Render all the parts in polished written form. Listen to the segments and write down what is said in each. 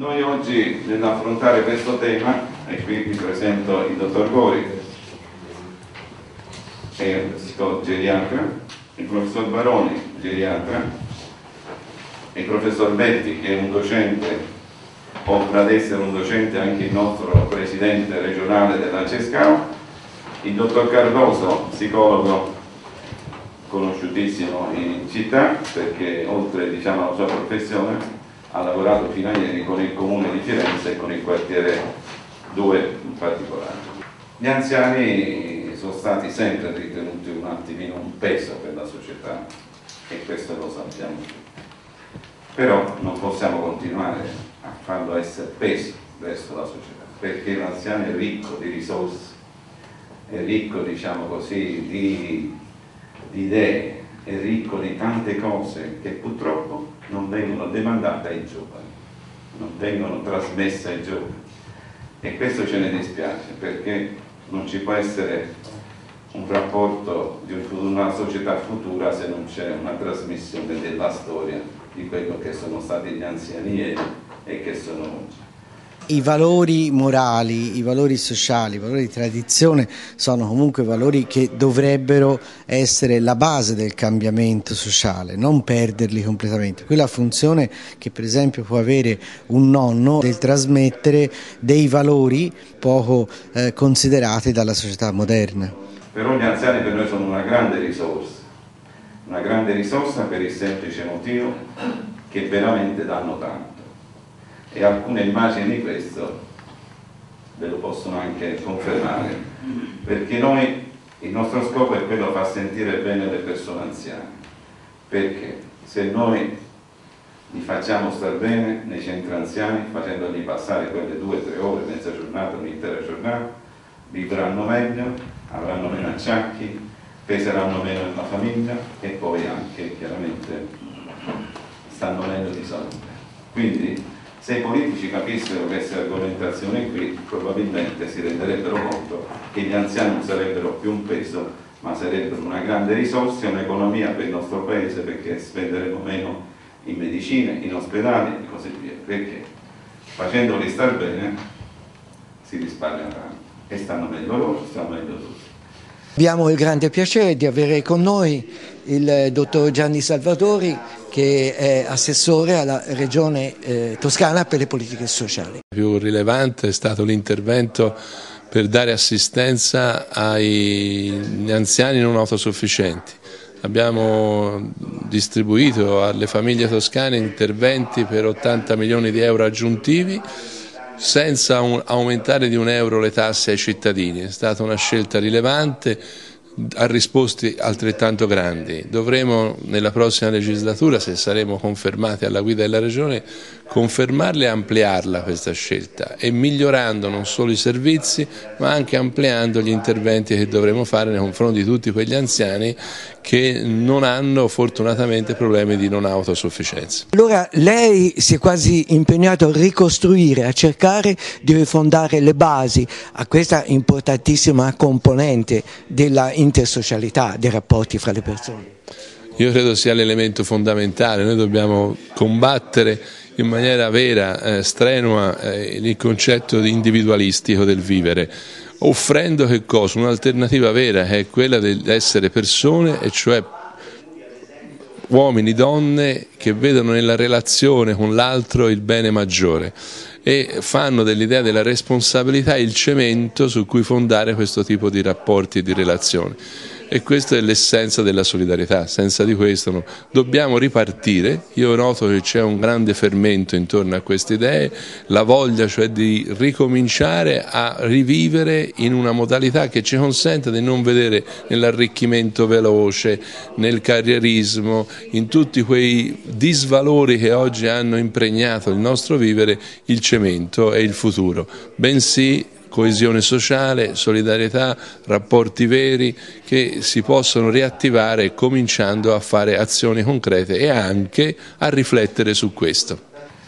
Noi oggi nell'affrontare questo tema, e qui vi presento il dottor Gori, è un psicologo geriatra, il professor Baroni, geriatra, il professor Betti, che è un docente, oltre ad essere un docente anche il nostro presidente regionale della CESCAO, il dottor Cardoso, psicologo conosciutissimo in città, perché oltre alla sua professione ha lavorato fino a ieri con il comune di Firenze e con il quartiere 2 in particolare. Gli anziani sono stati sempre ritenuti un attimino un peso per la società, e questo lo sappiamo tutti. Però non possiamo continuare a farlo essere peso verso la società, perché l'anziano è ricco di risorse, è ricco, di idee, è ricco di tante cose che purtroppo non vengono demandate ai giovani, non vengono trasmesse ai giovani, e questo ce ne dispiace, perché non ci può essere un rapporto di una società futura se non c'è una trasmissione della storia di quello che sono stati gli anziani ieri e che sono oggi. I valori morali, i valori sociali, i valori di tradizione sono comunque valori che dovrebbero essere la base del cambiamento sociale, non perderli completamente. Quella funzione che per esempio può avere un nonno del trasmettere dei valori poco considerati dalla società moderna. Però gli anziani per noi sono una grande risorsa per il semplice motivo che veramente danno tanto. E alcune immagini di questo ve lo possono anche confermare, perché il nostro scopo è quello di far sentire bene le persone anziane, perché se noi li facciamo star bene nei centri anziani, facendogli passare quelle 2 o 3 ore, mezza giornata, un'intera giornata, vivranno meglio, avranno meno acciacchi, peseranno meno nella famiglia e poi anche chiaramente stanno meglio di salute. Quindi se i politici capissero queste argomentazioni qui, probabilmente si renderebbero conto che gli anziani non sarebbero più un peso, ma sarebbero una grande risorsa, un'economia per il nostro paese, perché spenderemo meno in medicine, in ospedali e così via, perché facendoli star bene si risparmia tanto e stanno meglio loro, stanno meglio tutti. Abbiamo il grande piacere di avere con noi il dottor Gianni Salvatori, che è assessore alla Regione Toscana per le politiche sociali. Più rilevante è stato l'intervento per dare assistenza agli anziani non autosufficienti. Abbiamo distribuito alle famiglie toscane interventi per 80 milioni di euro aggiuntivi, senza aumentare di €1 le tasse ai cittadini. È stata una scelta rilevante, a risposte altrettanto grandi. Dovremo nella prossima legislatura, se saremo confermati alla guida della Regione, confermarla e ampliarla questa scelta, e migliorando non solo i servizi ma anche ampliando gli interventi che dovremo fare nei confronti di tutti quegli anziani che non hanno fortunatamente problemi di non autosufficienza. Allora lei si è quasi impegnato a ricostruire, a cercare di rifondare le basi a questa importantissima componente della intersocialità, dei rapporti fra le persone. Io credo sia l'elemento fondamentale. Noi dobbiamo combattere in maniera vera, strenua, il concetto individualistico del vivere, offrendo che cosa? Un'alternativa vera, che è quella di essere persone, e cioè uomini, donne che vedono nella relazione con l'altro il bene maggiore e fanno dell'idea della responsabilità il cemento su cui fondare questo tipo di rapporti e di relazioni. E questa è l'essenza della solidarietà. Senza di questo no. Dobbiamo ripartire. Io noto che c'è un grande fermento intorno a queste idee, la voglia cioè di ricominciare a rivivere in una modalità che ci consenta di non vedere nell'arricchimento veloce, nel carrierismo, in tutti quei disvalori che oggi hanno impregnato il nostro vivere, il cemento e il futuro, bensì coesione sociale, solidarietà, rapporti veri che si possono riattivare cominciando a fare azioni concrete e anche a riflettere su questo.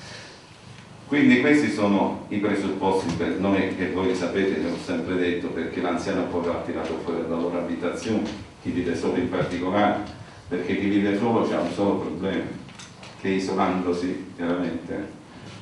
Quindi questi sono i presupposti per noi, che voi sapete, l'ho sempre detto, perché l'anziano poi va tirato fuori dalla loro abitazione, chi vive solo in particolare, perché chi vive solo c'ha un solo problema, che isolandosi chiaramente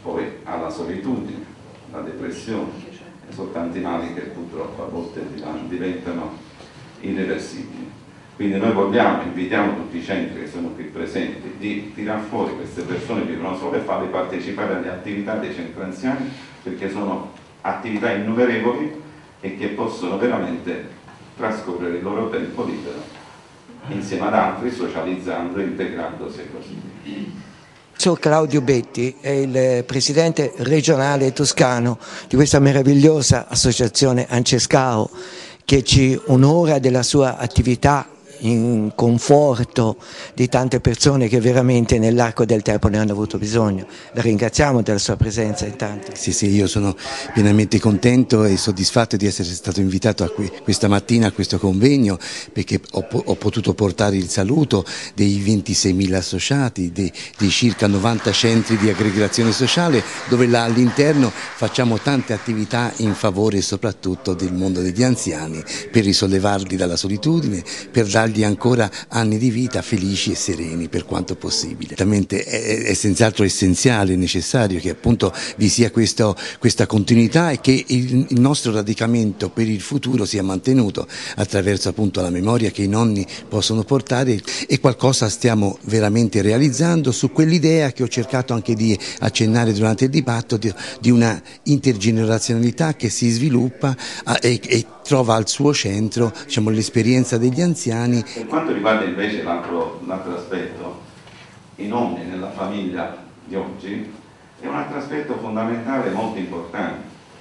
poi alla solitudine, alla depressione e sono tanti mali che purtroppo a volte diventano irreversibili. Quindi noi invitiamo tutti i centri che sono qui presenti di tirar fuori queste persone che vivono solo e farli partecipare alle attività dei centri anziani, perché sono attività innumerevoli e che possono veramente trascorrere il loro tempo libero insieme ad altri, socializzando, integrandosi e così via. Professor Claudio Betti è il presidente regionale toscano di questa meravigliosa associazione Ancescao, che ci onora della sua attività in conforto di tante persone che veramente nell'arco del tempo ne hanno avuto bisogno. La ringraziamo della sua presenza intanto. Sì, io sono pienamente contento e soddisfatto di essere stato invitato questa mattina a questo convegno, perché ho potuto portare il saluto dei 26.000 associati, dei circa 90 centri di aggregazione sociale, dove là all'interno facciamo tante attività in favore soprattutto del mondo degli anziani, per risollevarli dalla solitudine, per dargli ancora anni di vita felici e sereni per quanto possibile. Veramente è senz'altro essenziale e necessario che appunto vi sia questa continuità e che il nostro radicamento per il futuro sia mantenuto attraverso appunto la memoria che i nonni possono portare, e qualcosa stiamo veramente realizzando su quell'idea che ho cercato anche di accennare durante il dibattito di una intergenerazionalità che si sviluppa e trova al suo centro, diciamo, l'esperienza degli anziani. Per quanto riguarda invece l'altro aspetto, i nonni nella famiglia di oggi, è un altro aspetto fondamentale molto importante.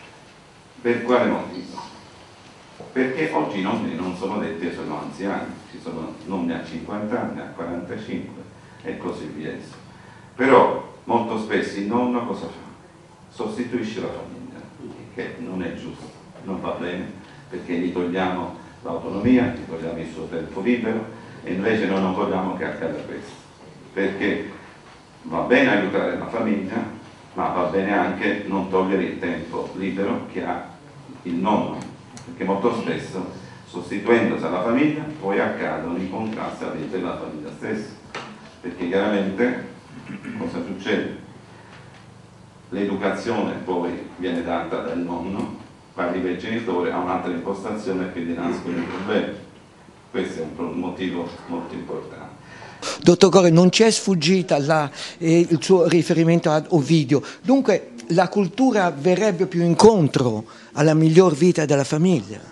Per quale motivo? Perché oggi i nonni non sono detti, sono anziani, ci sono nonni a 50 anni, a 45 e così via. Però molto spesso il nonno cosa fa? Sostituisce la famiglia, che non è giusto, non va bene, perché gli togliamo l'autonomia, gli togliamo il suo tempo libero, e invece noi non vogliamo che accada questo, perché va bene aiutare la famiglia, ma va bene anche non togliere il tempo libero che ha il nonno, perché molto spesso sostituendosi alla famiglia poi accadono i contrasti all'interno della famiglia stessa, perché chiaramente cosa succede? L'educazione poi viene data dal nonno, arriva il genitore, ha un'altra impostazione e quindi nascono i problemi. Questo è un motivo molto importante. Dottor Gori, non ci è sfuggita il suo riferimento ad Ovidio, dunque la cultura verrebbe più incontro alla miglior vita della famiglia?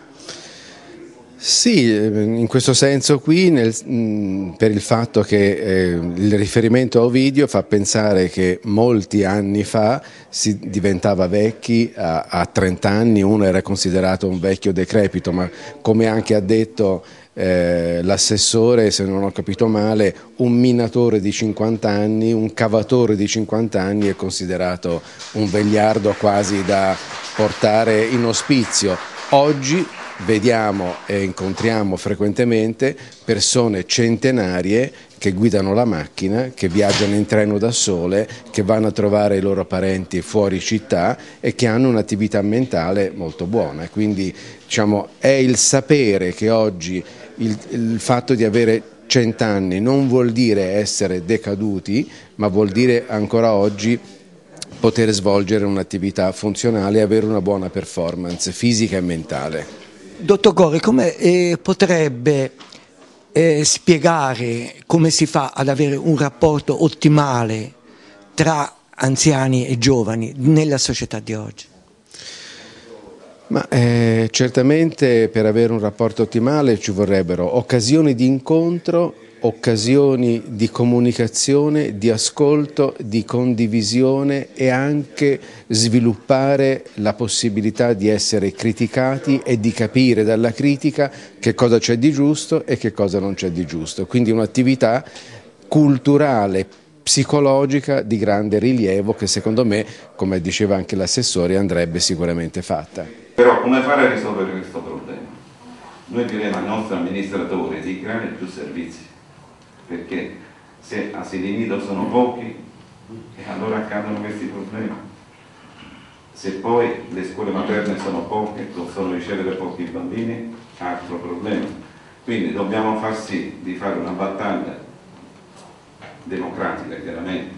Sì, in questo senso qui, per il fatto che il riferimento a Ovidio fa pensare che molti anni fa si diventava vecchi a 30 anni, uno era considerato un vecchio decrepito, ma come anche ha detto l'assessore, se non ho capito male, un minatore di 50 anni, un cavatore di 50 anni è considerato un vegliardo quasi da portare in ospizio. Oggi vediamo e incontriamo frequentemente persone centenarie che guidano la macchina, che viaggiano in treno da sole, che vanno a trovare i loro parenti fuori città e che hanno un'attività mentale molto buona. Quindi diciamo, è il sapere che oggi il fatto di avere 100 anni non vuol dire essere decaduti, ma vuol dire ancora oggi poter svolgere un'attività funzionale e avere una buona performance fisica e mentale. Dottor Gori, come potrebbe spiegare come si fa ad avere un rapporto ottimale tra anziani e giovani nella società di oggi? Ma certamente per avere un rapporto ottimale ci vorrebbero occasioni di incontro, occasioni di comunicazione, di ascolto, di condivisione e anche sviluppare la possibilità di essere criticati e di capire dalla critica che cosa c'è di giusto e che cosa non c'è di giusto. Quindi un'attività culturale, psicologica di grande rilievo che secondo me, come diceva anche l'assessore, andrebbe sicuramente fatta. Però come fare a risolvere questo problema? Noi diremo ai nostri amministratori di creare più servizi, perché se asili nido sono pochi, allora accadono questi problemi. Se poi le scuole materne sono poche, possono ricevere pochi bambini, altro problema. Quindi dobbiamo far sì di fare una battaglia democratica, chiaramente,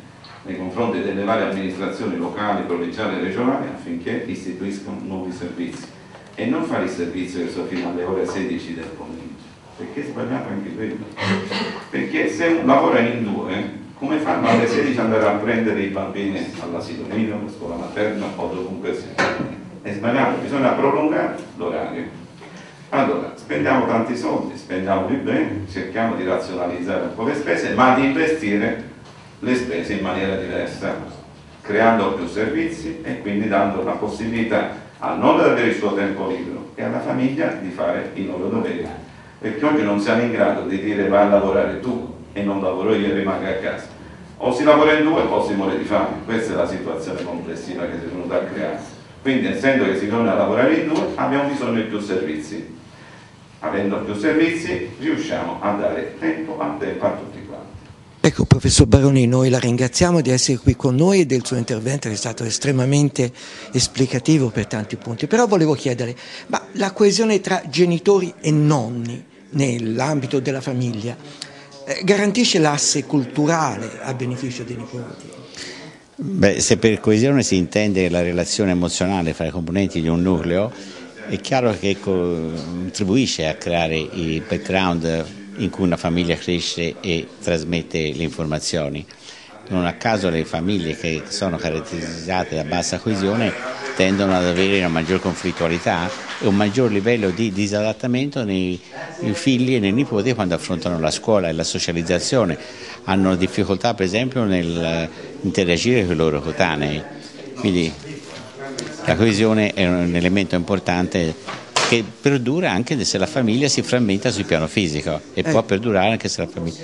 nei confronti delle varie amministrazioni locali, provinciali e regionali affinché istituiscano nuovi servizi e non fare il servizio che sono fino alle ore 16 del pomeriggio, perché è sbagliato anche quello, perché se lavora in due, come fanno alle 16 andare a prendere i bambini all'asilo nido, alla scuola materna o dovunque sia? È sbagliato, bisogna prolungare l'orario. Allora, spendiamo tanti soldi, spendiamoli bene, cerchiamo di razionalizzare un po' le spese, ma di investire le spese in maniera diversa, creando più servizi e quindi dando la possibilità al nonno di avere il suo tempo libero e alla famiglia di fare i loro doveri, perché oggi non siamo in grado di dire vai a lavorare tu e non lavoro io e rimango a casa, o si lavora in due o si muore di fame. Questa è la situazione complessiva che si è venuta a creare. Quindi, essendo che si torna a lavorare in due, abbiamo bisogno di più servizi. Avendo più servizi riusciamo a dare tempo a tutti quanti. Ecco, professor Baroni, noi la ringraziamo di essere qui con noi e del suo intervento che è stato estremamente esplicativo per tanti punti, però volevo chiedere, ma la coesione tra genitori e nonni nell'ambito della famiglia garantisce l'asse culturale a beneficio dei nipoti? Beh, se per coesione si intende la relazione emozionale fra i componenti di un nucleo, è chiaro che contribuisce a creare il background in cui una famiglia cresce e trasmette le informazioni. Non a caso le famiglie che sono caratterizzate da bassa coesione tendono ad avere una maggior conflittualità e un maggior livello di disadattamento nei figli e nei nipoti quando affrontano la scuola e la socializzazione. Hanno difficoltà per esempio nel interagire con i loro coetanei. Quindi la coesione è un elemento importante che perdura anche se la famiglia si frammenta sul piano fisico e può perdurare anche se la famiglia...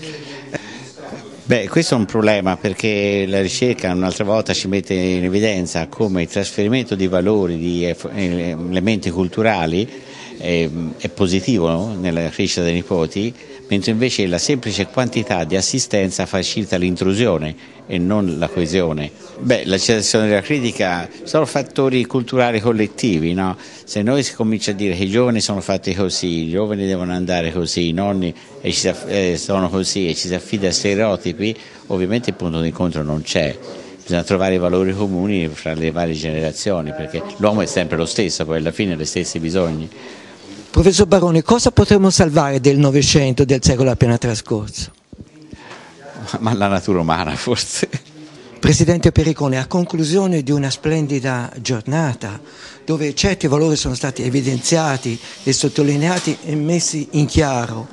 Beh, questo è un problema perché la ricerca un'altra volta ci mette in evidenza come il trasferimento di valori, di elementi culturali è positivo, no? Nella crescita dei nipoti, mentre invece la semplice quantità di assistenza facilita l'intrusione e non la coesione. Beh, l'accettazione della critica sono fattori culturali collettivi, no? Se noi si comincia a dire che i giovani sono fatti così, i giovani devono andare così, i nonni sono così e ci si affida a stereotipi, ovviamente il punto di incontro non c'è. Bisogna trovare i valori comuni fra le varie generazioni, perché l'uomo è sempre lo stesso, poi alla fine ha gli stessi bisogni. Professor Baroni, cosa potremmo salvare del Novecento, del secolo appena trascorso? Ma la natura umana forse. Presidente Pericone, a conclusione di una splendida giornata dove certi valori sono stati evidenziati e sottolineati e messi in chiaro,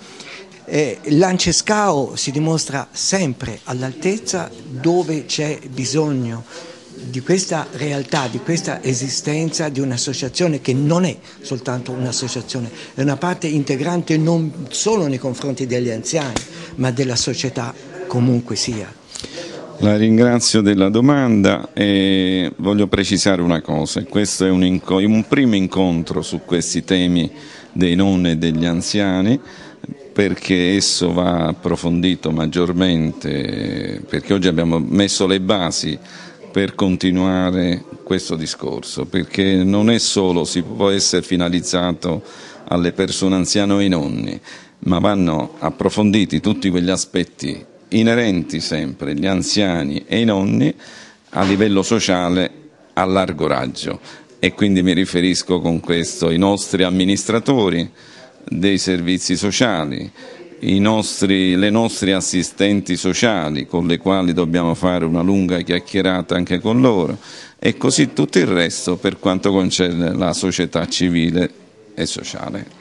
l'Ancescao si dimostra sempre all'altezza dove c'è bisogno di questa realtà, di questa esistenza di un'associazione che non è soltanto un'associazione, è una parte integrante non solo nei confronti degli anziani, ma della società comunque sia. La ringrazio della domanda e voglio precisare una cosa, questo è un primo incontro su questi temi dei nonni e degli anziani, perché esso va approfondito maggiormente, perché oggi abbiamo messo le basi per continuare questo discorso, perché non è solo, si può essere finalizzato alle persone anziane o ai nonni, ma vanno approfonditi tutti quegli aspetti inerenti sempre gli anziani e i nonni a livello sociale a largo raggio, e quindi mi riferisco con questo ai nostri amministratori dei servizi sociali, le nostre assistenti sociali con le quali dobbiamo fare una lunga chiacchierata anche con loro, e così tutto il resto per quanto concerne la società civile e sociale.